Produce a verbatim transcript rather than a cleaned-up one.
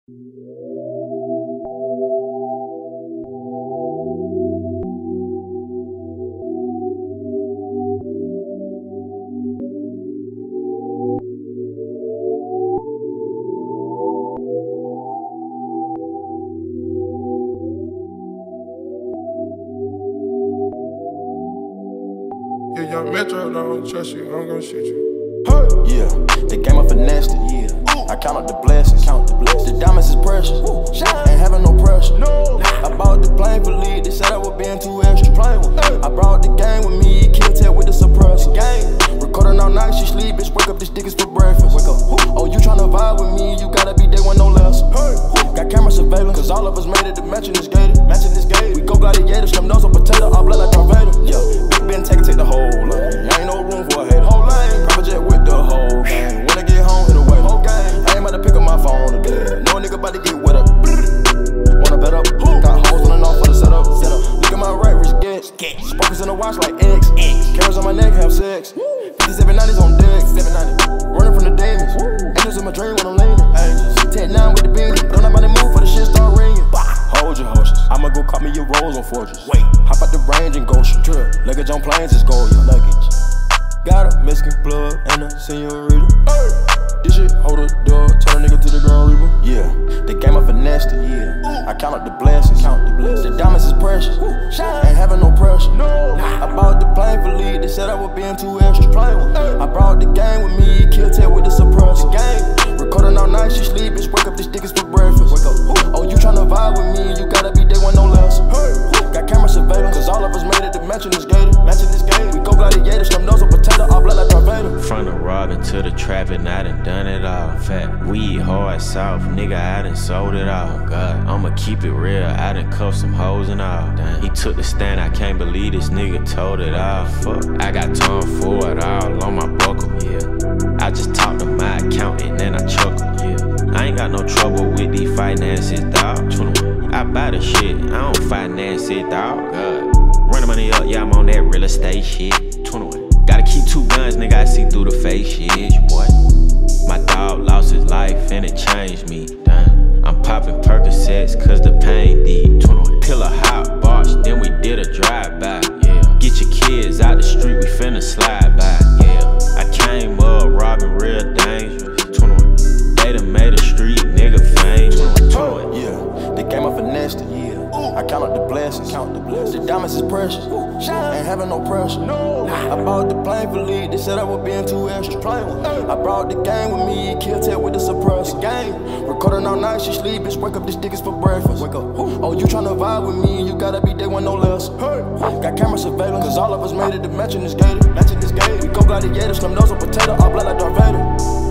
Yeah, young Metro don't trust you, I'm gonna shoot you. Hey. Yeah, the game of finesse. Yeah, ooh. I count up the blessings. Count the blessings. The diamonds is precious. Ooh. Ain't having no pressure. No. I bought the plane for lead. They said I was being too extra. Plane with hey. I brought the gang with me. Kill tell with the suppressor. Gang. Recording all night. She sleep. Bitch, wake up. This dick is for breakfast. Wake up. Ooh. Oh, you tryna vibe with me? You gotta be day one, no less. Hey. Got camera surveillance. Cause all of us made it to mention this gated. Mention this gated. We go gladiators. Them nose on potato. All blood like Darth Vader. Yeah. Big Ben take it, take the whole lane. Ain't no room for a hater. Whole lane. Private jet with the whole gang. When I get home, hit away. Whole gang. I ain't about to pick up my phone today. No nigga about to get wet up. Wanna bet up? Got hoes running off for the setup. Look at my right wrist, gets. Sparkles in the watch like X. Cameras on my neck, have sex. fifty-seven nineties on deck. Running from the demons. Angels in my dream when I'm leaning. ten nine with the beanie. Don't nobody move for the shit start ringing. Hold your horses. I'ma go cop me your rolls on fortress. Wait. Hop out the range and go shoot. Luggage on planes is gold, your luggage. Got a Mexican plug and a senorita. Hey. This shit, hold the door, turn a nigga to the ground reaper. Yeah, the game of finesse. Yeah, ooh. I count up the blessings. Count the blessings. The diamonds is precious. Ooh. Ain't having no pressure. No. I bought the plane for lead. They said I was being too extra. Plane hey. I brought the gang with me. Kill tell with the suppressor. Gang. Recording all night. She sleep. Bitch, wake up. This dick is for breakfast. Wake up. Ooh. Oh, you tryna vibe with me? You gotta be day one, no less. Hey. Got camera surveillance. Cause all of us made it to mention this gated. Mention this gated. We go gladiators. Them nose on potato. All blood like Darth Vader. From the robbing to the trapping, I done done it all. Fat weed, hard, soft, nigga, I done sold it all. God, I'ma keep it real, I done cuffed some hoes and all. Damn. He took the stand, I can't believe this nigga told it all. Fuck, I got time for it all on my buckle, yeah. I just talked to my accountant and I chuckle, yeah. I ain't got no trouble with these finances, dawg. I buy the shit, I don't finance it, dawg. God. Run the money up, yeah, I'm on that real estate shit. twenty-one. Gotta keep two guns, nigga, I see through the face shit, boy. My dog lost his life and it changed me, damn. I'm popping Percocets cause the pain deep. twenty-one. Pill a hot box, then we did a drive-by, yeah. Get your kids out the street, we finna slide by, yeah. I came up robbing real dangerous, twenty-one. They done made a street nigga famous, twenty-one. Yeah, the game of finesse, yeah. I count up the blessings. Count the blessings. The diamonds is precious. Ain't having no pressure. No. I bought the plane for lead. They said I was being too extra. Plane hey. I brought the gang with me. Kill tell with the suppressor. Gang. Recording all night. She sleep. Bitch, wake up. This dick is for breakfast. Wake up. Oh, you tryna vibe with me? You gotta be day one, no less. Hey. Got camera surveillance. Cause all of us made it to mention this gated. Mention this gated. We go gladiators. Them nose on potato. All blood like Darth Vader.